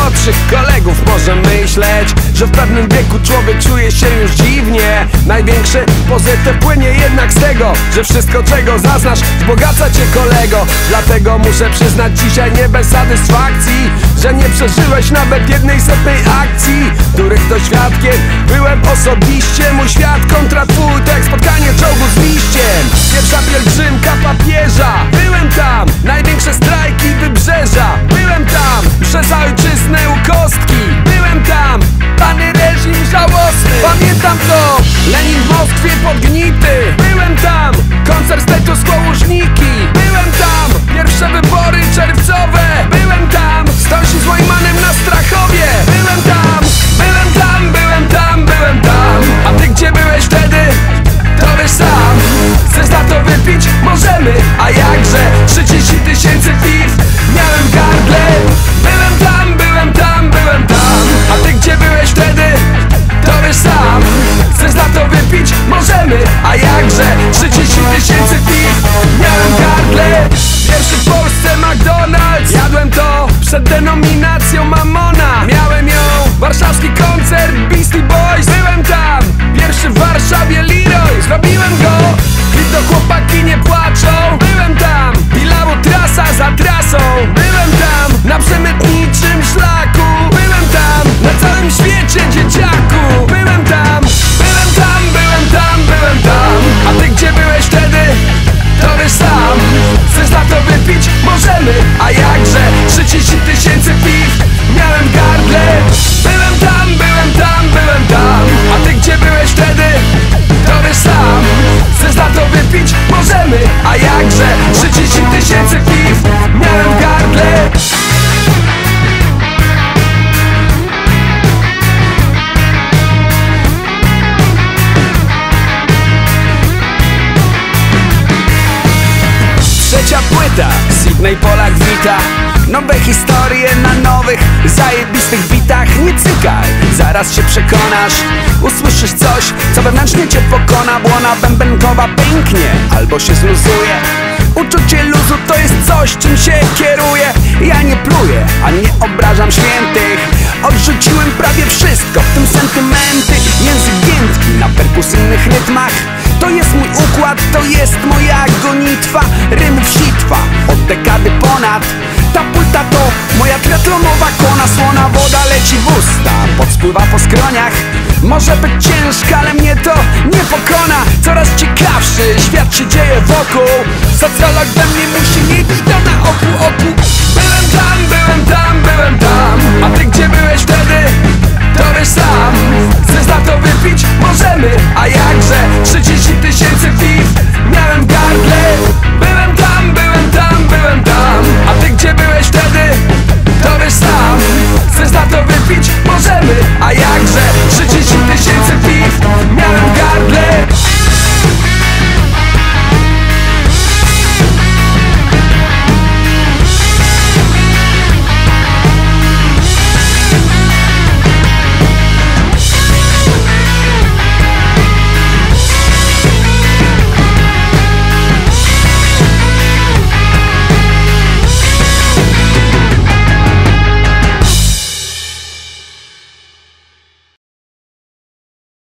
młodszych kolegów może myśleć, że w pewnym wieku człowiek czuje się już dziwnie. Największy pozytyw płynie jednak z tego, że wszystko czego zaznasz wzbogaca cię, kolego. Dlatego muszę przyznać dzisiaj nie bez satysfakcji, że nie przeżyłeś nawet jednej setnej akcji, których to świadkiem byłem osobiście. Mój świat kontra twój to jak spotkanie czołgu z liściem. Pierwsza pielgrzymka papieża, byłem tam. Największe strajki wybrzeża, byłem tam. Msze za ojczyznę u kostki, byłem tam. Pany reżim żałosny, pamiętam to. Lenin w Moskwie podgnity, byłem tam. Koncert status quo Łużniki, byłem tam. Pierwsze wybory czerwcowe, byłem tam. Stosi z Łajmanem na Strachowie, byłem tam. Byłem tam, byłem tam, byłem tam. A ty gdzie byłeś wtedy? To wiesz sam. Chcesz za to wypić? Możemy. A jakże? 30 000 piw miałem w gardle. Byłem tam, byłem tam, byłem tam. A ty gdzie byłeś wtedy? To wiesz sam. Chcesz za to wypić? Możemy. A jakże? 30 000 piw miałem w gardle. Pierwszy w Polsce McDonald's, jadłem to przed denominacją Mamona. Miałem ją, warszawski koncert Beastie Boys, byłem tam. Pierwszy w Warszawie Leroy, zrobiłem go. Klip do Chłopaki nie płaczą, byłem tam. Bilało trasa za trasą, byłem tam. Na przemytniczym szlaku, byłem tam. Na całym świecie dzieciaku, byłem tam. Byłem tam, byłem tam, byłem tam. A ty gdzie byłeś wtedy? To wiesz sam. Chcesz za to wypić? Możemy. A jakże? 30 000 piw miałem w gardle. Byłem tam, byłem tam, byłem tam. A ty gdzie byłeś wtedy? To wiesz sam. Chcesz za to wypić? Możemy. A jakże? 30 000 piw miałem w gardle. Trzecia płyta, Sydney Polak wita. Nowe historie na nowych, zajebistych bitach. Nie cykaj, zaraz się przekonasz. Usłyszysz coś, co wewnętrznie cię pokona. Błona bębenkowa pęknie, albo się zluzuje. Uczucie luzu to jest coś, czym się kieruję. Ja nie pluję, ani nie obrażam świętych. Odrzuciłem prawie wszystko, w tym sentymenty. Język giętki na perkusyjnych rytmach. To jest mój układ, to jest moja gonitwa. Rymów sitwa, od dekady ponad. Ta płyta to moja triatlonowa kona. Słona woda leci w usta, podspływa po skroniach. Może być ciężka, ale mnie to nie pokona. Coraz ciekawszy świat się dzieje wokół. Socjolog we mnie musi mieć to na oku. Byłem tam, byłem tam.